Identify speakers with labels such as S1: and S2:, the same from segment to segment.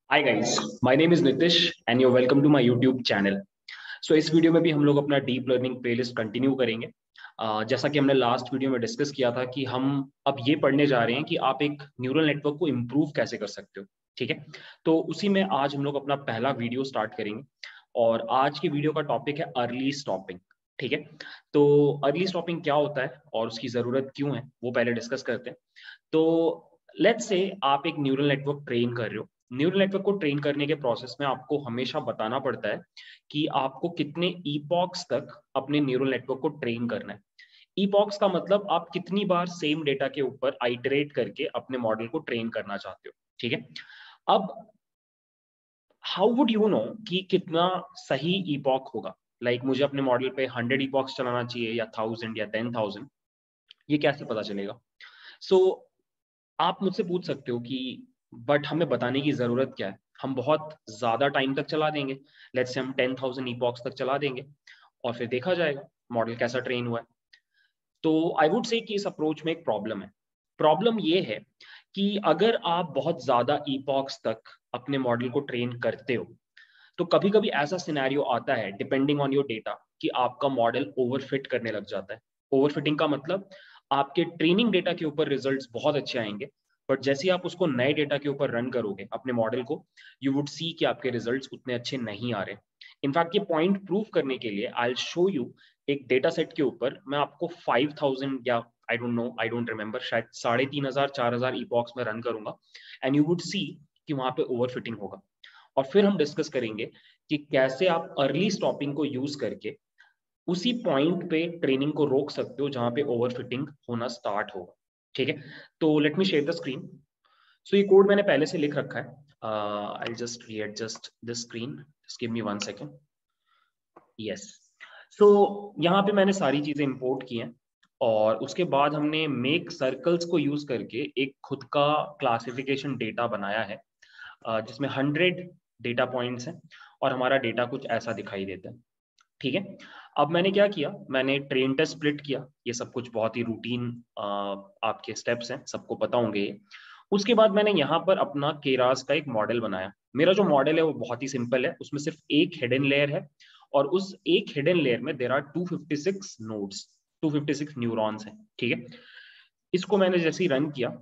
S1: Hi guys, my name is Nitish and you welcome to my YouTube channel. So इस video में भी हम लोग अपना डीप लर्निंग प्लेलिस्ट कंटिन्यू करेंगे। जैसा कि हमने लास्ट वीडियो में डिस्कस किया था कि हम अब ये पढ़ने जा रहे हैं कि आप एक न्यूरल नेटवर्क को इम्प्रूव कैसे कर सकते हो। ठीक है, तो उसी में आज हम लोग अपना पहला वीडियो स्टार्ट करेंगे और आज की वीडियो का टॉपिक है अर्ली स्टॉपिंग। ठीक है, तो अर्ली स्टॉपिंग क्या होता है और उसकी ज़रूरत क्यों है वो पहले डिस्कस करते हैं। तो लेट्स से आप एक न्यूरल नेटवर्क ट्रेन कर रहे हो। न्यूरल नेटवर्क को ट्रेन करने के प्रोसेस में आपको हमेशा बताना पड़ता है कि आपको कितने ईपॉक्स तक अपने न्यूरल नेटवर्क को ट्रेन करना है। ईपॉक्स का मतलब आप कितनी बार सेम डेटा के ऊपर आइटरेट करके अपने मॉडल को ट्रेन करना चाहते हो। ठीक है, अब हाउ वुड यू नो कि कितना सही ईपॉक होगा। मुझे अपने मॉडल पे 100 ईपॉक्स चलाना चाहिए या 1000 या 10,000, ये कैसे पता चलेगा। सो आप मुझसे पूछ सकते हो कि बट हमें बताने की जरूरत क्या है, हम बहुत ज्यादा टाइम तक चला देंगे। लेट्स से हम 10,000 ईपॉक्स तक चला देंगे और फिर देखा जाएगा मॉडल कैसा ट्रेन हुआ है। तो आई वुड से कि इस अप्रोच में एक प्रॉब्लम है। प्रॉब्लम ये है कि अगर आप बहुत ज्यादा ईपॉक्स तक अपने मॉडल को ट्रेन करते हो तो कभी कभी ऐसा सिनेरियो आता है डिपेंडिंग ऑन योर डेटा कि आपका मॉडल ओवरफिट करने लग जाता है। ओवरफिटिंग का मतलब आपके ट्रेनिंग डेटा के ऊपर रिजल्ट्स बहुत अच्छे आएंगे, बट जैसे ही आप उसको नए डेटा के ऊपर रन करोगे अपने मॉडल को, यू वुड सी कि आपके रिजल्ट्स उतने अच्छे नहीं आ रहे। इनफैक्ट ये पॉइंट प्रूव करने के लिए आई विल शो यू एक डेटा सेट के ऊपर मैं आपको 5,000 या I don't know, I don't remember, शायद 3,500 4,000 ईपॉक्स में रन करूंगा एंड यू वुड सी कि वहां पे ओवरफिटिंग होगा। और फिर हम डिस्कस करेंगे कि कैसे आप अर्ली स्टॉपिंग को यूज करके उसी पॉइंट पे ट्रेनिंग को रोक सकते हो जहां पे ओवरफिटिंग होना स्टार्ट होगा। ठीक है, तो let me share the screen. So ये कोड मैंने पहले से लिख रखा है। I just readjust the screen, just give me 1 second. Yes, so यहाँ पे मैंने सारी चीजें इंपोर्ट की हैं और उसके बाद हमने मेक सर्कल्स को यूज करके एक खुद का क्लासिफिकेशन डेटा बनाया है जिसमें 100 डेटा पॉइंट्स हैं और हमारा डेटा कुछ ऐसा दिखाई देता है। ठीक है, अब मैंने क्या किया, मैंने ट्रेन टेस्ट स्प्लिट किया। ये सब कुछ बहुत ही रूटीन आपके स्टेप्स हैं, सबको पता होंगे ये। उसके बाद मैंने यहाँ पर अपना केरास का एक मॉडल बनाया। मेरा जो मॉडल है वो बहुत ही सिंपल है, उसमें सिर्फ एक हिडन लेयर है और उस एक हिडन लेयर में देर आर 256 नोड्स, 256 न्यूरॉन्स हैं। ठीक है, इसको मैंने जैसे ही रन किया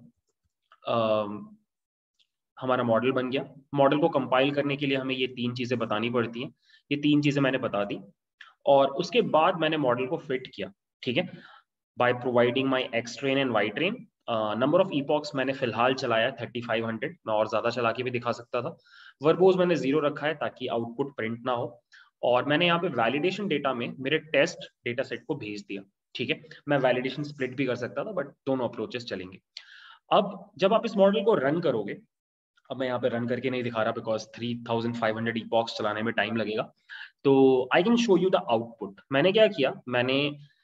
S1: हमारा मॉडल बन गया। मॉडल को कंपाइल करने के लिए हमें ये तीन चीजें बतानी पड़ती हैं, ये तीन चीजें मैंने बता दी और उसके बाद मैंने मॉडल को फिट किया। ठीक है, by providing my X train and Y train. Number of epochs मैंने फिलहाल चलाया 3,500, मैं और ज्यादा चला के भी दिखा सकता था। वर्बोज मैंने 0 रखा है ताकि आउटपुट प्रिंट ना हो और मैंने यहाँ पे वैलिडेशन डेटा में मेरे टेस्ट डेटा सेट को भेज दिया। ठीक है, मैं वैलिडेशन स्प्लिट भी कर सकता था बट दोनों अप्रोचेस चलेंगे। अब जब आप इस मॉडल को रन करोगे, अब मैं यहाँ पे रन करके नहीं दिखा रहा बिकॉज 3,500 ईपॉक्स चलाने में टाइम लगेगा, तो I can show you the output. मैंने क्या किया, मैंने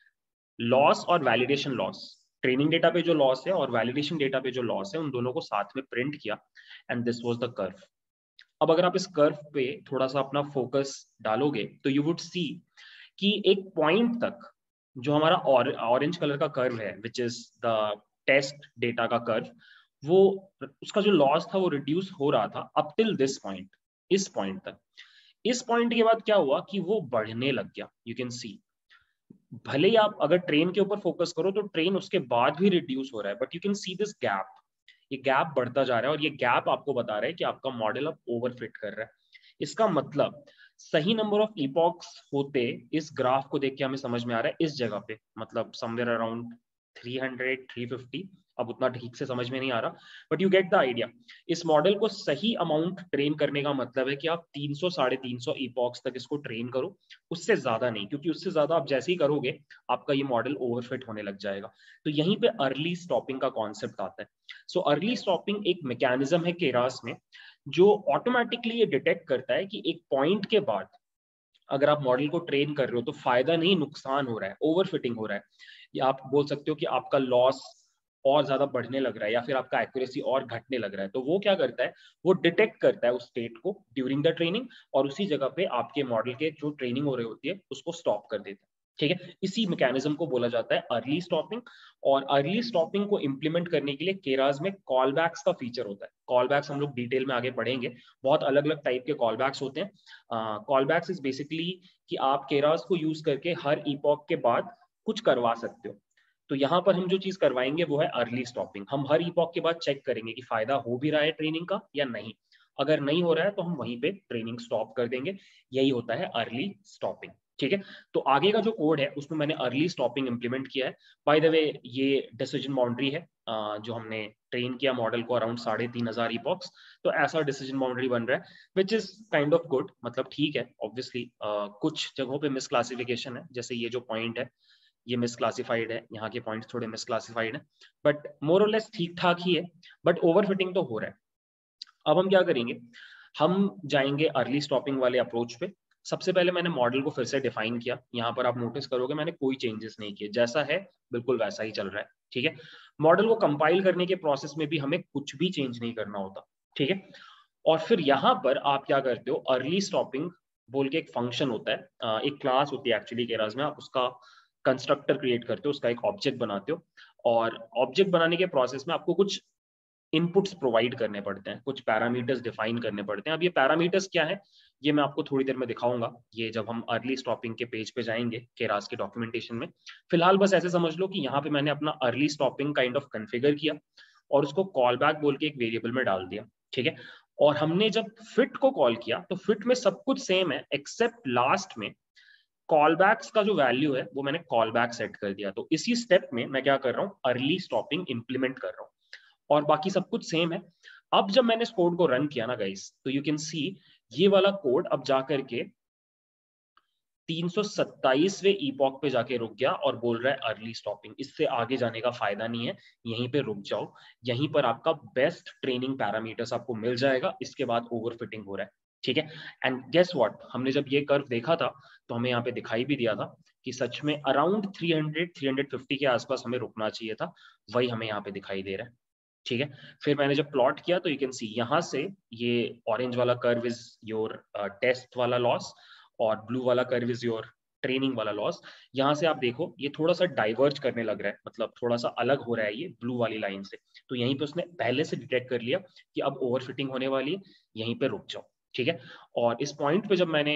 S1: लॉस और वैलिडेशन लॉस, ट्रेनिंग डेटा पे जो लॉस है और वैलिडेशन डेटा पे जो लॉस है, उन दोनों को साथ में प्रिंट किया and this was the curve. अब अगर आप इस कर्व पे थोड़ा सा अपना फोकस डालोगे तो यू वुड सी कि एक पॉइंट तक जो हमारा ऑरेंज कलर का कर्व है which is the test data का कर्व, वो उसका जो लॉस था वो रिड्यूस हो रहा था अप टिल दिस पॉइंट, इस पॉइंट तक। इस पॉइंट के बाद क्या हुआ कि वो बढ़ने लग गया। यू कैन सी, भले ही आप अगर ट्रेन के ऊपर फोकस करो तो ट्रेन उसके बाद भी रिड्यूस हो रहा है, but you can see this gap, ये गैप बढ़ता जा रहा है और ये गैप आपको बता रहा है कि आपका मॉडल अब ओवरफिट कर रहा है। इसका मतलब सही नंबर ऑफ इपॉक्स होते इस ग्राफ को देख के हमें समझ में आ रहा है इस जगह पे, मतलब समवेयर अराउंड 300 350। अब उतना ठीक से समझ में नहीं आ रहा but you get the idea. इस मॉडल को सही अमाउंट ट्रेन करने का मतलब है कि आप 300 350 इपॉक्स तक इसको ट्रेन करो, उससे ज्यादा नहीं, क्योंकि उससे ज्यादा आप जैसे ही करोगे आपका ये मॉडल ओवरफिट होने लग जाएगा। तो यहीं पे अर्ली स्टॉपिंग का कॉन्सेप्ट आता है। सो अर्ली स्टॉपिंग एक मैकेनिज्म है केरास में जो ऑटोमेटिकली ये डिटेक्ट करता है कि एक पॉइंट के बाद अगर आप मॉडल को ट्रेन कर रहे हो तो फायदा नहीं नुकसान हो रहा है, ओवरफिटिंग हो रहा है, या आप बोल सकते हो कि आपका लॉस और ज्यादा बढ़ने लग रहा है या फिर आपका एक्यूरेसी और घटने लग रहा है। तो वो क्या करता है, वो डिटेक्ट करता है उस स्टेट को ड्यूरिंग द ट्रेनिंग और उसी जगह पे आपके मॉडल के जो ट्रेनिंग हो रही होती है उसको स्टॉप कर देता है। ठीक है, इसी मैकेनिज्म को बोला जाता है अर्ली स्टॉपिंग। और अर्ली स्टॉपिंग को इंप्लीमेंट करने के लिए केरास में कॉल बैक्स का फीचर होता है। कॉल बैक्स हम लोग डिटेल में आगे पढ़ेंगे, बहुत अलग अलग टाइप के कॉल बैक्स होते हैं। कॉल बैक्स इज बेसिकली कि आप केरास को यूज करके हर ईपॉक के बाद कुछ करवा सकते हो। तो यहाँ पर हम जो चीज करवाएंगे वो है अर्ली स्टॉपिंग। हम हर ईपॉक के बाद चेक करेंगे कि फायदा हो भी रहा है ट्रेनिंग का या नहीं। अगर नहीं हो रहा है तो हम वहीं पे ट्रेनिंग स्टॉप कर देंगे। यही होता है अर्ली स्टॉपिंग। ठीक है, तो आगे का जो कोड है उसमें मैंने अर्ली स्टॉपिंग इंप्लीमेंट किया है। बाय द वे ये डिसीजन बाउंड्री है, जो हमने ट्रेन किया मॉडल को अराउंड 3,500 ईपॉक्स, तो ऐसा डिसीजन बाउंड्री बन रहा है, which is kind of good. मतलब ठीक है, ऑब्वियसली कुछ जगहों पे मिसक्लासिफिकेशन है, जैसे ये जो पॉइंट है ये मिसक्लासिफाइड है, यहाँ के पॉइंट्स थोड़े मिसक्लासिफाइड है, बट मोर और लेस ठीक ठाक ही है। बट ओवरफिटिंग तो हो रहा है। अब हम क्या करेंगे, हम जाएंगे अर्ली स्टॉपिंग वाले अप्रोच पे। सबसे पहले मैंने मॉडल को फिर से डिफाइन किया। यहाँ पर आप नोटिस करोगे मैंने कोई चेंजेस नहीं किए, जैसा है बिल्कुल वैसा ही चल रहा है। ठीक है, मॉडल को कंपाइल करने के प्रोसेस में भी हमें कुछ भी चेंज नहीं करना होता। ठीक है, और फिर यहाँ पर आप क्या करते हो, अर्ली स्टॉपिंग बोल के एक फंक्शन होता है, एक क्लास होती है एक्चुअली केरास में। आप उसका कंस्ट्रक्टर क्रिएट करते हो, उसका एक ऑब्जेक्ट बनाते हो, और ऑब्जेक्ट बनाने के प्रोसेस में आपको कुछ इनपुट्स प्रोवाइड करने पड़ते हैं, कुछ पैरामीटर्स डिफाइन करने पड़ते हैं। अब ये पैरामीटर्स क्या है, ये मैं आपको थोड़ी देर में दिखाऊंगा, ये जब हम अर्ली स्टॉपिंग के पेज पे जाएंगे केरास के डॉक्यूमेंटेशन में। फिलहाल बस ऐसे समझ लो कि यहाँ पे मैंने अपना early stopping kind of configure किया और उसको कॉल बैक बोल के एक वेरिएबल में डाल दिया। ठीक है, और हमने जब फिट को कॉल किया तो फिट में सब कुछ सेम है, एक्सेप्ट लास्ट में कॉल बैक्स का जो वैल्यू है वो मैंने कॉल बैक सेट कर दिया। तो इसी स्टेप में मैं क्या कर रहा हूँ, अर्ली स्टॉपिंग इंप्लीमेंट कर रहा हूँ, और बाकी सब कुछ सेम है। अब जब मैंने इस कोड को रन किया ना गाइस, तो यू कैन सी ये वाला कोड अब जाकर के 327वें ईपॉक पे जाके रुक गया और बोल रहा है अर्ली स्टॉपिंग। इससे आगे जाने का फायदा नहीं है, यहीं पे रुक जाओ। यहीं पर आपका बेस्ट ट्रेनिंग पैरामीटर्स आपको मिल जाएगा, इसके बाद ओवरफिटिंग हो रहा है। ठीक है, एंड गेस व्हाट, हमने जब ये कर्व देखा था तो हमें यहाँ पे दिखाई भी दिया था कि सच में अराउंड 300-350 के आसपास हमें रुकना चाहिए था, वही हमें यहाँ पे दिखाई दे रहा है। ठीक है, फिर मैंने जब प्लॉट किया तो यू कैन सी यहाँ से ये ऑरेंज वाला कर्व इज योर टेस्ट वाला लॉस, और ब्लू वाला कर्व इज योर ट्रेनिंग वाला लॉस। यहाँ से आप देखो ये थोड़ा सा डाइवर्ज करने लग रहा है, मतलब थोड़ा सा अलग हो रहा है ये ब्लू वाली लाइन से। तो यहीं पे उसने पहले से डिटेक्ट कर लिया कि अब ओवरफिटिंग होने वाली है, यहीं पे रुक जाओ। ठीक है, और इस पॉइंट पे जब मैंने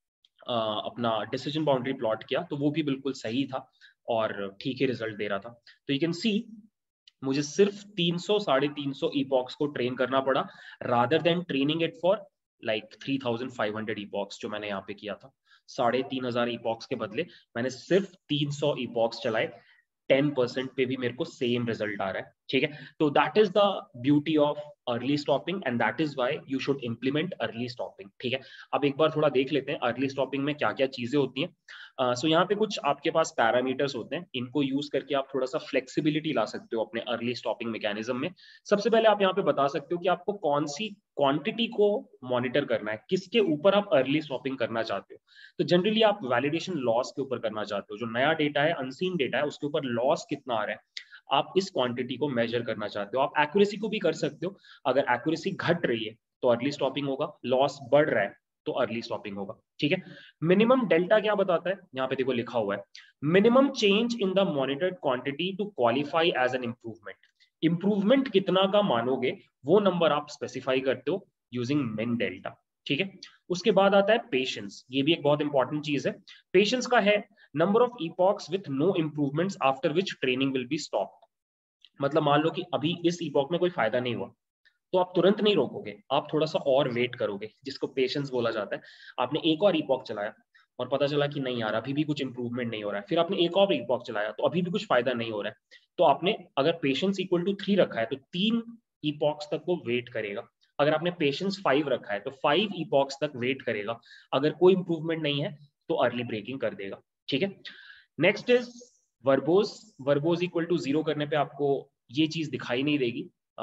S1: अपना डिसीजन बाउंड्री प्लॉट किया तो वो भी बिल्कुल सही था और ठीक ही रिजल्ट दे रहा था। तो यू कैन सी मुझे सिर्फ 300-350 ईपॉक्स को ट्रेन करना पड़ा, rather than training it for like 3,500 epochs जो मैंने यहाँ पे किया था। 3,500 ईपॉक्स के बदले मैंने सिर्फ 300 ईपॉक्स चलाए, 10% पे भी मेरे को सेम रिजल्ट आ रहा है। ठीक है, तो that is the beauty of early stopping and that is why you should implement early stopping. ठीक है, अब एक बार थोड़ा देख लेते हैं अर्ली स्टॉपिंग में क्या क्या चीजें होती हैं। सो यहाँ पे कुछ आपके पास पैरामीटर्स होते हैं, इनको यूज करके आप थोड़ा सा फ्लेक्सिबिलिटी ला सकते हो अपने अर्ली स्टॉपिंग मैकेनिज्म में। सबसे पहले आप यहाँ पे बता सकते हो कि आपको कौन सी क्वांटिटी को मॉनिटर करना है, किसके ऊपर आप अर्ली स्टॉपिंग करना चाहते हो। तो जनरली आप वैलिडेशन लॉस के ऊपर करना चाहते हो, जो नया डेटा है, अनसीन डेटा है, उसके ऊपर लॉस कितना आ रहा है, आप इस क्वांटिटी को मेजर करना चाहते हो। आप एक्यूरेसी को भी कर सकते हो, अगर एक्यूरेसी घट रही है तो अर्ली स्टॉपिंग होगा, लॉस बढ़ रहा है तो अर्ली स्टॉपिंग होगा। ठीक है, मिनिमम डेल्टा क्या बताता है, यहाँ पे देखो लिखा हुआ है, minimum change in the monitored quantity to qualify as an improvement. Improvement कितना का मानोगे वो नंबर आप स्पेसिफाई करते हो यूजिंग मिन डेल्टा। ठीक है, उसके बाद आता है पेशेंस, ये भी एक बहुत इंपॉर्टेंट चीज है। पेशेंस का है number of epochs with no improvements after which training will be stopped. मतलब मान लो कि अभी इस इपॉक में कोई फायदा नहीं हुआ, तो आप तुरंत नहीं रोकोगे, आप थोड़ा सा और वेट करोगे, जिसको पेशेंस बोला जाता है। आपने एक और ईपॉक चलाया और पता चला कि नहीं यार अभी भी कुछ इंप्रूवमेंट नहीं हो रहा है, फिर आपने एक और ईपॉक चलाया तो अभी भी कुछ फायदा नहीं हो रहा है, तो आपने अगर पेशेंस इक्वल टू 3 रखा है तो 3 ईपॉक्स तक वो वेट करेगा। अगर आपने पेशेंस 5 रखा है तो 5 ईपॉक्स तक वेट करेगा। अगर कोई इंप्रूवमेंट नहीं है तो अर्ली ब्रेकिंग कर देगा। ठीक है, next is verbose. Verbose equal to 0 करने पे आपको ये चीज दिखाई नहीं देगी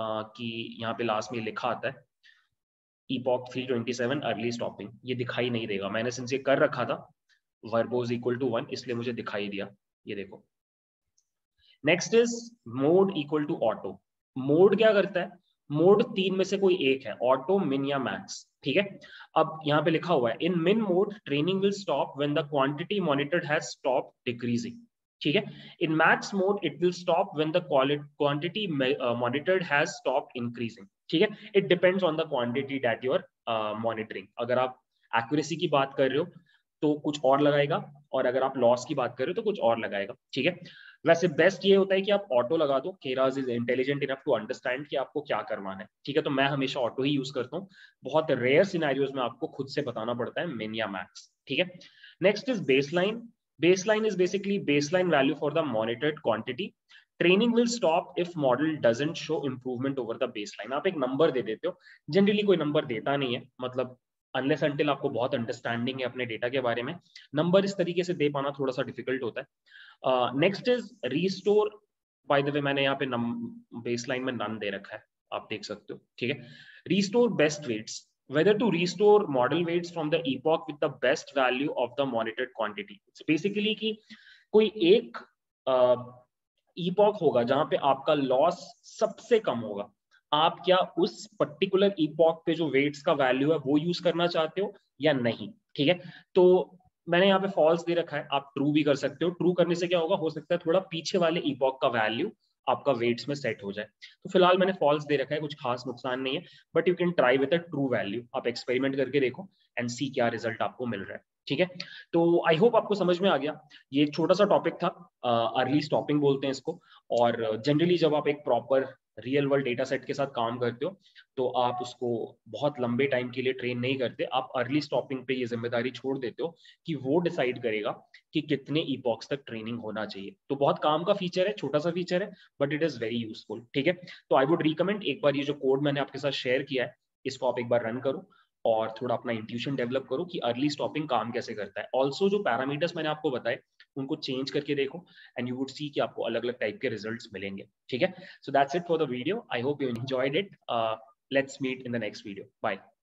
S1: कि यहाँ पे लास्ट में लिखा आता है epoch 327 अर्ली स्टॉपिंग, ये दिखाई नहीं देगा। मैंने सिंस ये कर रखा था वर्बोज इक्वल टू 1, इसलिए मुझे दिखाई दिया, ये देखो। Next is mode equal to auto. Mode क्या करता है, मोड 3 में से कोई एक है, ऑटो, मिन या मैक्स, ठीक है। अब यहाँ पे लिखा हुआ है in min mode training will stop when the quantity monitored has stop decreasing, ठीक है। In max mode it will stop when the quantity monitored has stop increasing, ठीक है। It depends on the quantity that you are monitoring. अगर आप accuracy की बात कर रहे हो तो कुछ और लगाएगा, और अगर आप लॉस की बात कर रहे हो तो कुछ और लगाएगा, ठीक है। वैसे बेस्ट ये होता है कि आप ऑटो लगा दो, Keras is intelligent enough to understand कि आपको क्या करवाना है, ठीक है। तो मैं हमेशा ऑटो ही यूज करता हूँ, बहुत रेयर सिनेरियोज में आपको खुद से बताना पड़ता है मिन या मैक्स, ठीक है। Next is baseline. Baseline is basically baseline value for the monitored quantity. Training will stop if model doesn't show improvement over the baseline. आप एक नंबर दे देते हो, जनरली कोई नंबर देता नहीं है, मतलब अनलेस अंटिल आपको बहुत अंडरस्टैंडिंग है अपने डेटा के बारे में, नंबर इस तरीके से दे पाना थोड़ा सा डिफिकल्ट होता है। Next is restore. By the way मैंने यहाँ पे बेसलाइन में नन दे रखा है, आप देख सकते हो, ठीक है। Restore best weights, whether to restore model weights from the epoch with the best value of the monitored quantity. It's basically कि कोई एक epoch होगा जहां पे आपका लॉस सबसे कम होगा, आप क्या उस पर्टिकुलर epoch पे जो वेट्स का वैल्यू है वो यूज करना चाहते हो या नहीं, ठीक है। तो मैंने यहाँ पे फॉल्स दे रखा है, आप ट्रू भी कर सकते हो। ट्रू करने से क्या होगा, हो सकता है थोड़ा पीछे वाले epoch का वैल्यू आपका वेट्स में सेट हो जाए। तो फिलहाल मैंने फॉल्स दे रखा है, कुछ खास नुकसान नहीं है, but you can try with a true value. आप एक्सपेरिमेंट करके देखो एंड सी क्या रिजल्ट आपको मिल रहा है, ठीक है। तो आई होप आपको समझ में आ गया। ये एक छोटा सा टॉपिक था, अर्ली स्टॉपिंग बोलते हैं इसको। और जनरली जब आप एक proper real world data set के साथ काम करते हो तो आप उसको बहुत लंबे टाइम के लिए ट्रेन नहीं करते, आप अर्ली स्टॉपिंग पे ये जिम्मेदारी छोड़ देते हो कि वो डिसाइड करेगा कि कितने ईपॉक्स तक ट्रेनिंग होना चाहिए। तो बहुत काम का फीचर है, छोटा सा फीचर है, but it is very useful, ठीक है। तो आई वुड रिकमेंड एक बार ये जो कोड मैंने आपके साथ शेयर किया है इसको आप एक बार रन करो और थोड़ा अपना इंट्यूशन डेवलप करो कि अर्ली स्टॉपिंग काम कैसे करता है। ऑल्सो जो पैरामीटर्स मैंने आपको बताए उनको चेंज करके देखो एंड यू वुड सी कि आपको अलग अलग टाइप के रिजल्ट्स मिलेंगे, ठीक है। So that's it for the video, I hope you enjoyed it. Let's meet in the next video, bye.